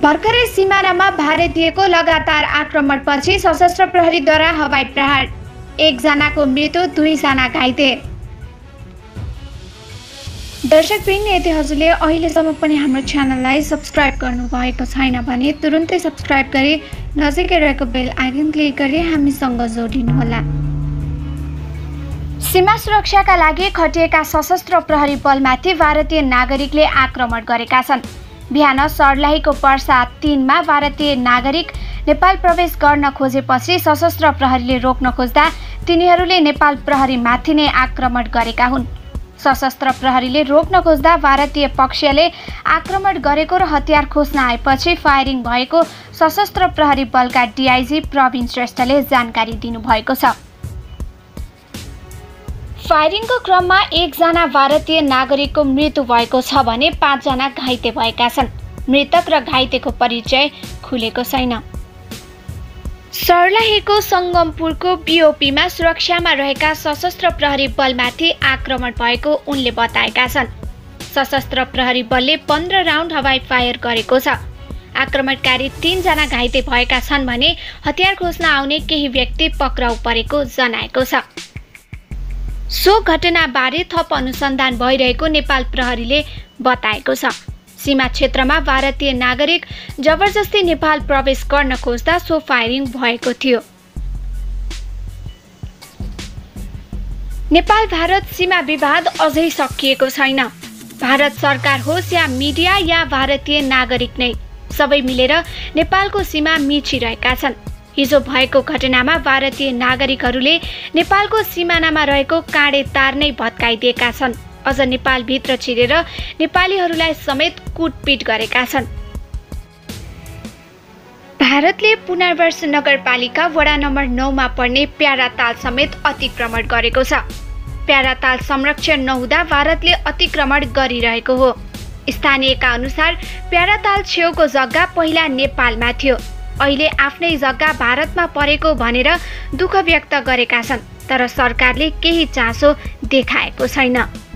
भर्खरै सिमानामा भारतीयको लगातार आक्रमणपछि सशस्त्र प्रहरीद्वारा हवाई प्रहार, 1 जनाको मृत्यु, 2 जना घाइते। दर्शकवृन्द, यदि हजुरले अहिलेसम्म पनि हाम्रो च्यानललाई सब्स्क्राइब गर्नुभएको छैन भने तुरुन्तै सब्स्क्राइब गरी नजिकै रहेको बेल आइकन क्लिक गरी हामीसँग जोडिनुहोला। सीमा सुरक्षाका लागि खटिएका सशस्त्र प्रहरी बलमाथि भारतीय नागरिकले आक्रमण गरेका छन्। बिहान सर्लाहीको पर्सा 3 मा भारतीय नागरिक नेपाल प्रवेश गर्न खोजेपछि सशस्त्र प्रहरीले रोक्न खोज्दा तिनीहरूले नेपाल प्रहरीमाथि नै आक्रमण गरेका हुन्। सशस्त्र प्रहरीले रोक्न खोज्दा भारतीय पक्षले आक्रमण गरेको र हतियार खोज्न आएपछि फायरिङ भएको सशस्त्र प्रहरी बलका डीआईजी प्रवीण श्रेष्ठले जानकारी दिनुभएको छ। फायरिङको क्रममा 1 जना भारतीय नागरिकको मृत्यु भएको छ भने 5 जना घाइते भएका छन्। मृतक र घाइतेको परिचय खुलेको छैन। सर्लाहीको संगमपुरको बीओपीमा सुरक्षामा रहेका सशस्त्र प्रहरी बलमाथि आक्रमण भएको उनले बताएका छन्। सशस्त्र प्रहरी बलले 15 राउन्ड हवाई फायर गरेको छ। आक्रमणकारी 3 जना घाइते भएका छन् भने हतियार खोज्न आउने केही व्यक्ति पक्राउ परेको जनाएको छ। सो घटनाबारे थप अनुसन्धान भइरहेको नेपाल प्रहरीले बताएको छ। सीमा क्षेत्रमा भारतीय नागरिक जबरजस्ती नेपाल प्रवेश गर्न खोज्दा सो फायरिङ भएको थियो। नेपाल भारत सीमा विवाद अझै सकिएको छैन। भारत सरकार होस् या मिडिया या भारतीय नागरिक नै, सबै मिलेर नेपालको सीमा मिचिरहेका छन्। हिजो भएको घटनामा भारतीय नागरिकहरूले नेपालको सिमानामा रहेको काँडे तार नै भत्काइदिएका छन्। अझ नेपालभित्र छिरेर नेपालीहरूलाई समेत कुटपिट गरेका छन्। भारतले पुनर्वर्ष नगरपालिका वडा नम्बर 9 मा पर्ने प्याराताल समेत अतिक्रमण गरेको छ। प्याराताल संरक्षण नहुँदा भारतले अतिक्रमण गरिरहेको हो। स्थानीयका अनुसार प्याराताल छेउको जग्गा पहिला नेपालमा थियो, अहिले आफ्नै जग्गा भारतमा परेको भनेर दुःख व्यक्त गरेका छन्, तर सरकारले केही चासो देखाएको छैन।